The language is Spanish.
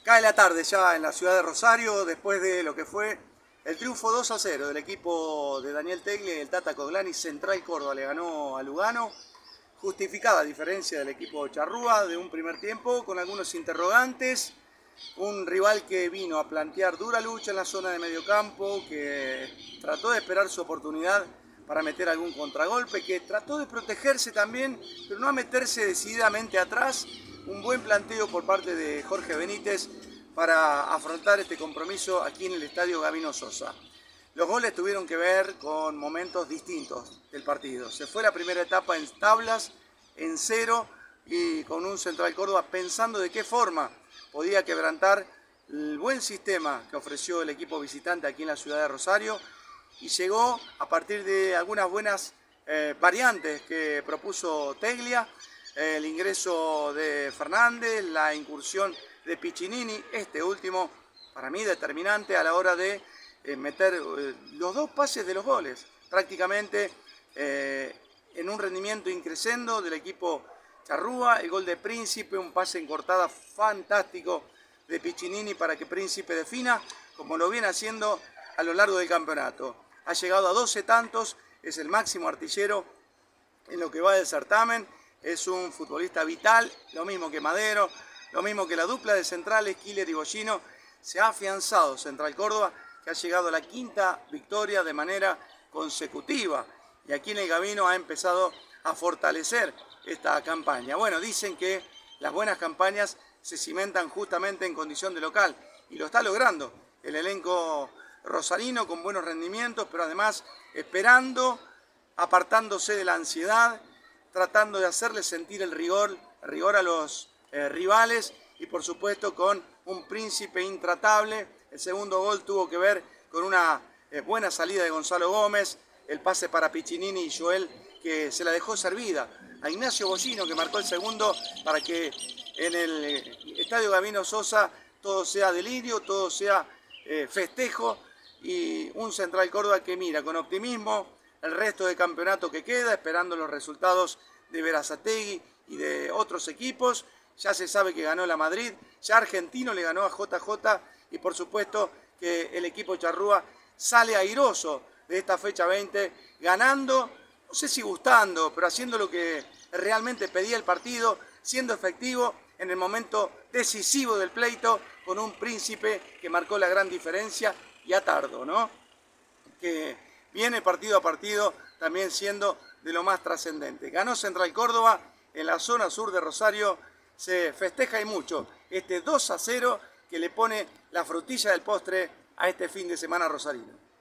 Cae la tarde ya en la ciudad de Rosario, después de lo que fue el triunfo 2-0 del equipo de Daniel Teglia y el Tata Coglani. Central Córdoba le ganó a Lugano, justificada diferencia del equipo charrúa de un primer tiempo con algunos interrogantes. Un rival que vino a plantear dura lucha en la zona de mediocampo, que trató de esperar su oportunidad para meter algún contragolpe, que trató de protegerse también, pero no a meterse decididamente atrás. Un buen planteo por parte de Jorge Benítez para afrontar este compromiso aquí en el estadio Gabino Sosa. Los goles tuvieron que ver con momentos distintos del partido. Se fue la primera etapa en tablas, en 0, y con un Central Córdoba pensando de qué forma podía quebrantar el buen sistema que ofreció el equipo visitante aquí en la ciudad de Rosario, y llegó a partir de algunas buenas variantes que propuso Teglia, el ingreso de Fernández, la incursión de Piccinini, este último para mí determinante a la hora de meter los dos pases de los goles, prácticamente en un rendimiento increscendo del equipo charrúa. El gol de Príncipe, un pase en cortada fantástico de Piccinini para que Príncipe defina, como lo viene haciendo a lo largo del campeonato. Ha llegado a 12 tantos, es el máximo artillero en lo que va del certamen, es un futbolista vital, lo mismo que Madero, lo mismo que la dupla de centrales, Killer y Bollino. Se ha afianzado Central Córdoba, que ha llegado a la 5ª victoria de manera consecutiva, y aquí en el Gabino ha empezado a fortalecer esta campaña. Bueno, dicen que las buenas campañas se cimentan justamente en condición de local, y lo está logrando el elenco rosarino con buenos rendimientos, pero además esperando, apartándose de la ansiedad, tratando de hacerle sentir el rigor a los rivales, y por supuesto con un Príncipe intratable. El segundo gol tuvo que ver con una buena salida de Gonzalo Gómez, el pase para Piccinini y Joel, que se la dejó servida a Ignacio Bollino, que marcó el segundo, para que en el estadio Gabino Sosa todo sea delirio, todo sea festejo, y un Central Córdoba que mira con optimismo el resto del campeonato que queda, esperando los resultados de Berazategui y de otros equipos. Ya se sabe que ganó la Madrid, ya Argentino le ganó a JJ, y por supuesto que el equipo charrúa sale airoso de esta fecha 20, ganando, no sé si gustando, pero haciendo lo que realmente pedía el partido, siendo efectivo en el momento decisivo del pleito, con un Príncipe que marcó la gran diferencia, y a Tardo, ¿no?, que viene partido a partido también siendo de lo más trascendente. Ganó Central Córdoba en la zona sur de Rosario, se festeja y mucho este 2-0 que le pone la frutilla del postre a este fin de semana rosarino.